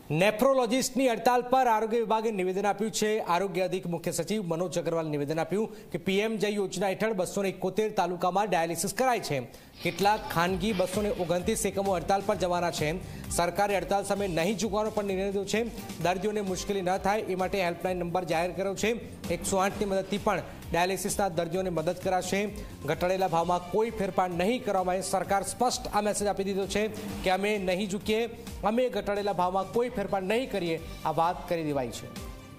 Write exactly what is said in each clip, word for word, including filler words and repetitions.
નેફ્રોલોજીસ્ટની હડતાલ પર આરોગ્ય વિભાગે નિવેદન આપ્યું છે। આરોગ્ય અધિક મુખ્ય સચિવ મનોજ અગ્રવાલે નિવેદન આપ્યું કે પીએમ જય યોજના હેઠળ બસો એકોતેર તાલુકામાં ડાયાલિસિસ કરાય છે। કેટલાક ખાનગી બસો ઓગણત્રીસ એકમો હડતાલ પર જવાના છે। સરકારે હડતાલ સામે નહીં ઝૂકવાનો પણ નિર્ણય લીધો છે। દર્દીઓને મુશ્કેલી ન થાય એ માટે હેલ્પલાઇન નંબર જાહેર કર્યો છે। એકસો આઠની મદદથી પણ ડાયાલિસિસના દર્દીઓને મદદ કરાશે। ઘટાડેલા ભાવમાં કોઈ ફેરફાર નહીં કરવામાં આવે। સરકાર સ્પષ્ટ આ મેસેજ આપી દીધો છે કે અમે નહીં ઝૂકીએ, અમે ઘટાડેલા ભાવમાં કોઈ ફેરફાર નહીં કરીએ, આ વાત કરી દેવાઈ છે।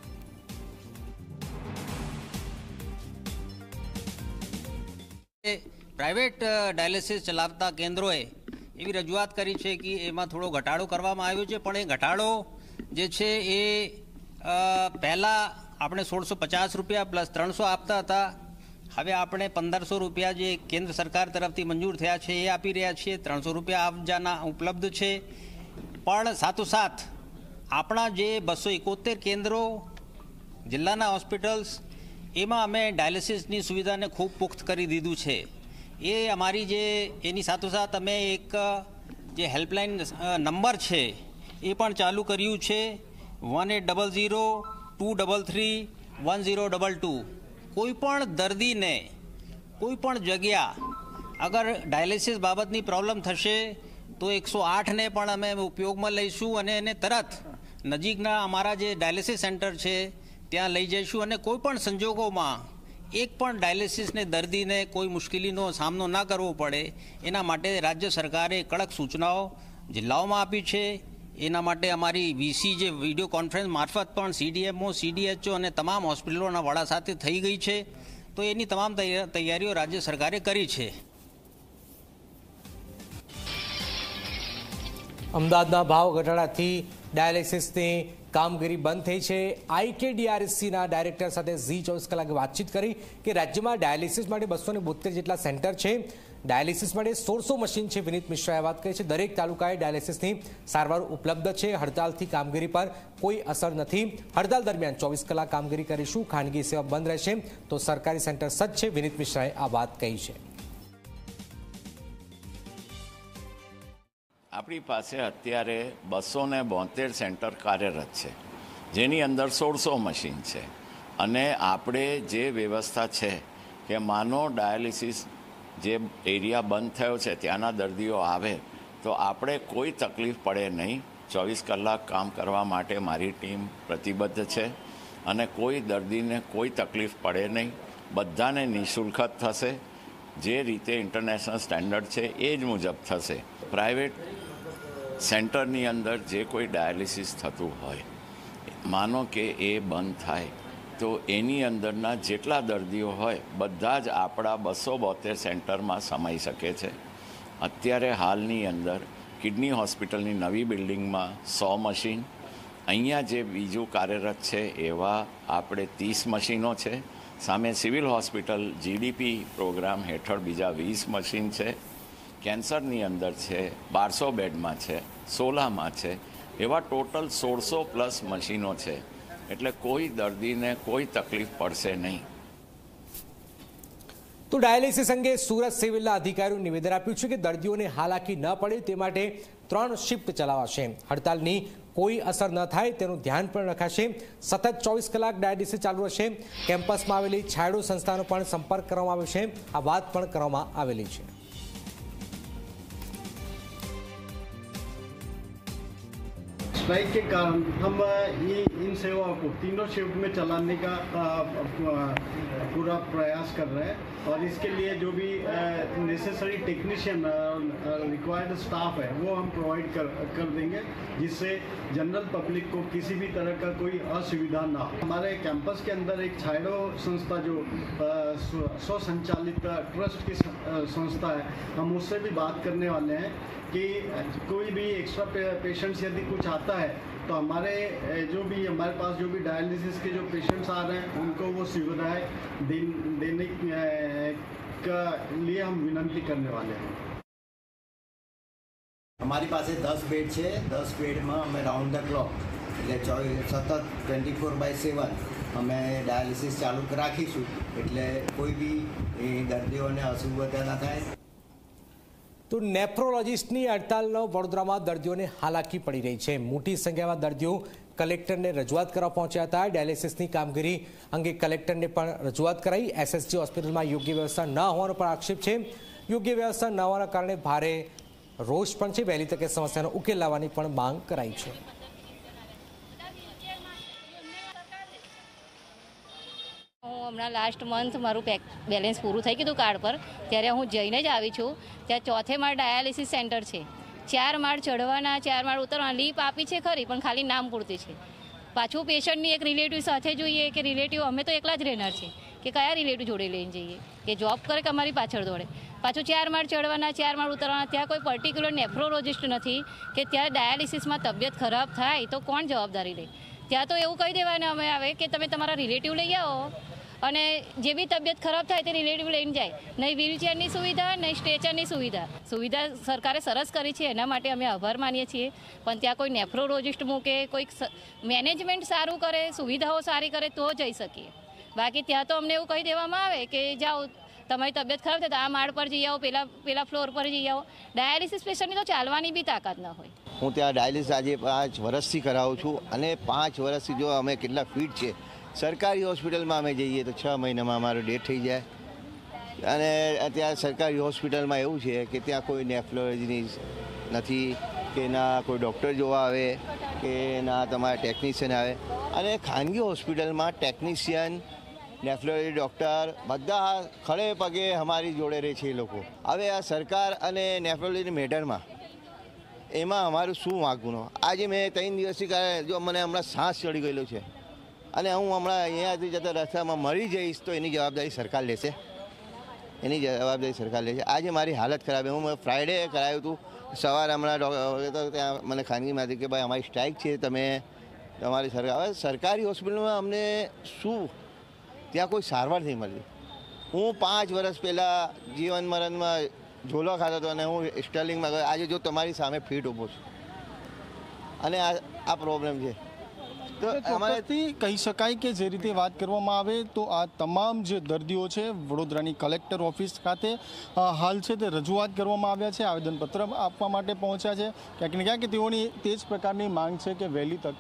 પ્રાઇવેટ ડાયાલિસિસ ચલાવતા કેન્દ્રોએ એવી રજૂઆત કરી છે કે એમાં થોડો ઘટાડો કરવામાં આવ્યો છે, પણ એ ઘટાડો જે છે એ પહેલાં આપણે સોળસો પચાસ રૂપિયા પ્લસ ત્રણસો આપતા હતા। હવે આપણે પંદરસો રૂપિયા જે કેન્દ્ર સરકાર તરફથી મંજૂર થયા છે એ આપી રહ્યા છીએ। ત્રણસો રૂપિયા આપજાના ઉપલબ્ધ છે, પણ સાથોસાથ આપણા જે બસો એકોતેર કેન્દ્રો જિલ્લાના હોસ્પિટલ્સ એમાં અમે ડાયાલિસિસની સુવિધાને ખૂબ પુખ્ત કરી દીધું છે। એ અમારી જે એની સાથોસાથ અમે એક જે હેલ્પલાઇન નંબર છે એ પણ ચાલુ કર્યું છે, one eight double zero two double three one zero double two. કોઈ પણ દર્દીને કોઈ પણ જગ્યા અગર ડાયાલિસિસ બાબતની પ્રોબ્લેમ થશે તો એકસો આઠને પણ અમે ઉપયોગમાં લઈશું અને એને તરત નજીકના અમારા જે ડાયાલિસિસ સેન્ટર છે ત્યાં લઈ જઈશું। અને કોઈ પણ સંજોગોમાં એક પણ ડાયાલિસિસને દર્દીને કોઈ મુશ્કેલીનો સામનો ના કરવો પડે એના માટે રાજ્ય સરકારે કડક સૂચનાઓ જિલ્લાઓમાં આપી છે। એના માટે અમારી વીસી જે વિડીયો કોન્ફરન્સ મારફત પણ સીડીએમઓ, સીડીએચઓ અને તમામ હોસ્પિટલોના વડા સાથે થઈ ગઈ છે, તો એની તમામ તૈયારીઓ રાજ્ય સરકારે કરી છે। અમદાવાદના ભાવ ઘટાડાથી ડાયાલિસિસની કામગીરી બંધ થઈ છે। આઈકેડીઆરસીના ડાયરેક્ટર સાથે ઝી ચોવીસ કલાકે વાતચીત કરી કે રાજ્યમાં ડાયાલિસિસ માટે બસો ને બોતેર જેટલા સેન્ટર છે। ડાયાલિસિસ માટે સોળસો મશીન છે। વિનીત મિશ્રાએ વાત કરી છે દરેક તાલુકાએ ડાયાલિસિસની સારવાર ઉપલબ્ધ છે। હડતાલથી કામગીરી પર કોઈ અસર નથી। હડતાલ દરમિયાન ચોવીસ કલાક કામગીરી કરીશું, ખાનગી સેવા બંધ રહેશે તો સરકારી સેન્ટર સજ્જ છે। વિનીત મિશ્રાએ આ વાત કહી છે। આપણી પાસે અત્યારે બસો ને બોતેર સેન્ટર કાર્યરત છે, જેની અંદર સોળસો મશીન છે। અને આપણે જે વ્યવસ્થા છે કે માનો ડાયાલિસિસ જે એરિયા બંધ થયો છે ત્યાંના દર્દીઓ આવે તો આપણે કોઈ તકલીફ પડે નહીં। ચોવીસ કલાક કામ કરવા માટે મારી ટીમ પ્રતિબદ્ધ છે અને કોઈ દર્દીને કોઈ તકલીફ પડે નહીં। બધાને નિઃશુલ્ક જ થશે। જે રીતે ઇન્ટરનેશનલ સ્ટેન્ડર્ડ છે એ જ મુજબ થશે। પ્રાઇવેટ સેન્ટરની અંદર જે કોઈ ડાયાલિસિસ થતું હોય, માનો કે એ બંધ થાય તો એની અંદરના જેટલા દર્દીઓ હોય બધા જ આપણા બસો બોતેર સેન્ટરમાં સમાઈ શકે છે। અત્યારે હાલની અંદર કિડની હોસ્પિટલની નવી બિલ્ડિંગમાં સો મશીન, અહીંયા જે બીજું કાર્યરત છે એવા આપણે ત્રીસ મશીનો છે। સામે સિવિલ હોસ્પિટલ જીડીપી પ્રોગ્રામ હેઠળ બીજા વીસ મશીન છે। કેન્સરની અંદર છે, બારસો બેડમાં છે, સોલામાં છે, એવા ટોટલ સોળસો પ્લસ મશીનો છે। એટલે કોઈ દર્દીને કોઈ તકલીફ પડશે નહીં। તો ડાયાલિસિસ અંગે સુરત સિવિલના અધિકારીઓએ નિવેદન આપ્યું છે કે દર્દીઓને હાલાકી ન પડે તે માટે ત્રણ શિફ્ટ ચલાવાશે। હડતાલની કોઈ અસર ન થાય તેનું ધ્યાન પણ રખાશે। સતત ચોવીસ કલાક ડાયાલિસિસ ચાલુ રહેશે। કેમ્પસમાં આવેલી છાયડો સંસ્થાનો પણ સંપર્ક કરવામાં આવ્યો છે। આ વાત પણ કરવામાં આવેલી છે। स्ट्राइक के कारण हम ये इन सेवाओं को तीनों शिफ्ट में चलाने का पूरा प्रयास कर रहे हैं और इसके लिए जो भी नेसेसरी टेक्नीशियन रिक्वायर्ड स्टाफ है वो हम प्रोवाइड कर कर देंगे, जिससे जनरल पब्लिक को किसी भी तरह का कोई असुविधा ना हो। हमारे कैंपस के अंदर एक छायडो संस्था जो स्वसंचालित ट्रस्ट की संस्था है, हम उससे भी बात करने वाले हैं कि कोई भी एक्स्ट्रा पेशेंट्स यदि कुछ आता है तो हमारे जो भी हमारे पास जो भी डायलिसिस के जो पेशेंट्स आ रहे हैं उनको वो सुविधाएं दे, देने का लिए हम विनती करने वाले हैं। हमारी पास दस बेड है। दस बेड में अमे राउंड द क्लॉक एटले सतत ट्वेंटी फोर बाय सेवन अमे डायलिसिस चालू राखीशुं, एटले कोई भी दर्दीओने असुविधा न थाय। તો નેફ્રોલોજીસ્ટની હડતાલનો વડોદરામાં દર્દીઓને હાલાકી પડી રહી છે। મોટી સંખ્યામાં દર્દીઓ કલેક્ટરને રજૂઆત કરવા પહોંચ્યા હતા। ડાયાલિસિસની કામગીરી અંગે કલેક્ટરને પણ રજૂઆત કરાઈ। એસએસજી હોસ્પિટલમાં યોગ્ય વ્યવસ્થા ન હોવાનો પણ આક્ષેપ છે। યોગ્ય વ્યવસ્થા ન હોવાના કારણે ભારે રોષ પણ છે। વહેલી તકે સમસ્યાનો ઉકેલ લાવવાની પણ માંગ કરાઈ છે। હું હમણાં લાસ્ટ મંથ મારું બેલેન્સ પૂરું થઈ ગયું કાર્ડ પર, ત્યારે હું જઈને જ આવી છું। ત્યાં ચોથે માળ ડાયાલિસિસ સેન્ટર છે। ચાર માળ ચઢવાના, ચાર માળ ઉતરવાના, લીપ આપી છે ખરી પણ ખાલી નામ પૂરતી છે। પાછું પેશન્ટની એક રિલેટિવ સાથે જોઈએ કે રિલેટિવ અમે તો એકલા જ રહેનાર છે કે કયા રિલેટિવ જોડે લઈને જઈએ કે જોબ કરે કે અમારી પાછળ દોડે। પાછું ચાર માળ ચડવાના, ચાર માળ ઉતરવાના। ત્યાં કોઈ પર્ટિક્યુલર નેફ્રોલોજિસ્ટ નથી કે ત્યાં ડાયાલિસિસમાં તબિયત ખરાબ થાય તો કોણ જવાબદારી લે। ત્યાં તો એવું કહી દેવાને અમે આવે કે તમે તમારા રિલેટિવ લઈ આવો અને જે બી તબિયત ખરાબ થાય તે રિલેટિવ લઈને જાય। નહીં વ્હીલચેરની સુવિધા, નહીં સ્ટ્રેચરની સુવિધા। સુવિધા સરકારે સરસ કરી છે, એના માટે અમે આભાર માનીએ છીએ, પણ ત્યાં કોઈ નેફ્રોલોજિસ્ટ મૂકે, કોઈક મેનેજમેન્ટ સારું કરે, સુવિધાઓ સારી કરે તો જઈ શકીએ। બાકી ત્યાં તો અમને એવું કહી દેવામાં આવે કે જાઓ તમારી તબિયત ખરાબ થાય તો આ માળ પર જઈ આવો, પેલા પેલા ફ્લોર પર જઈ આવો। ડાયાલિસિસ પેશન્ટની તો ચાલવાની બી તાકાત ન હોય। હું ત્યાં ડાયાલિસિસ આજે પાંચ વર્ષથી કરાવું છું અને પાંચ વર્ષથી જો અમે કેટલા ફીટ છે, સરકારી હોસ્પિટલમાં અમે જઈએ તો છ મહિનામાં અમારો ડેટ થઈ જાય। અને ત્યાં સરકારી હોસ્પિટલમાં એવું છે કે ત્યાં કોઈ નેફ્રોલોજી નથી કે ના કોઈ ડૉક્ટર જોવા આવે કે ના તમારા ટેકનિશિયન આવે। અને ખાનગી હોસ્પિટલમાં ટેકનિશિયન, નેફ્રોલોજી ડૉક્ટર બધા ખડે પગે અમારી જોડે રહે છે એ લોકો। હવે આ સરકાર અને નેફ્રોલોજી મેટરમાં એમાં અમારું શું વાંકું? આજે મેં ત્રણ દિવસથી જો મને હમણાં શ્વાસ ચડી ગયેલો છે અને હું હમણાં અહીંયાથી જતા રસ્તામાં મરી જઈશ તો એની જવાબદારી સરકાર લેશે, એની જવાબદારી સરકાર લેશે। આજે મારી હાલત ખરાબ છે। હું ફ્રાઈડે કરાવ્યું હતું, સવારે હમણાં ત્યાં મને ખાનગીમાંથી કે ભાઈ અમારી સ્ટ્રાઇક છે, તમે તમારી સરકાર હવે સરકારી હોસ્પિટલમાં અમને શું ત્યાં કોઈ સારવાર નહીં મળતી। હું પાંચ વર્ષ પહેલાં જીવન મરણમાં ઝોલો ખાતો હતો અને હું સ્ટર્લિંગમાં ગયો। આજે જો તમારી સામે ફીટ ઊભો છું અને આ આ પ્રોબ્લેમ છે તો ચોક્કસથી કહી શકાય કે જે રીતે વાત કરવામાં આવે તો આ તમામ જે દર્દીઓ છે વડોદરાની કલેક્ટર ઓફિસ ખાતે હાલ છે તે રજૂઆત કરવામાં આવ્યા છે, આવેદનપત્ર આપવા માટે પહોંચ્યા છે। ક્યાંક ને ક્યાંક તેઓની તે જ પ્રકારની માંગ છે કે વહેલી તકે